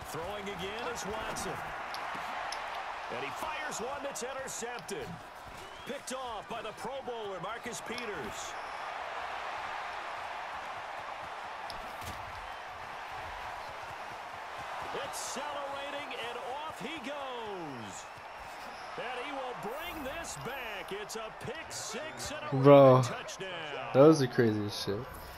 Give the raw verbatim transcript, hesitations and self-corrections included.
Throwing again is Watson. And he fires one that's intercepted. Picked off by the Pro Bowler, Marcus Peters. Accelerating, and off he goes. And he will bring this back. It's a pick six and a Bro, touchdown. that was the craziest shit.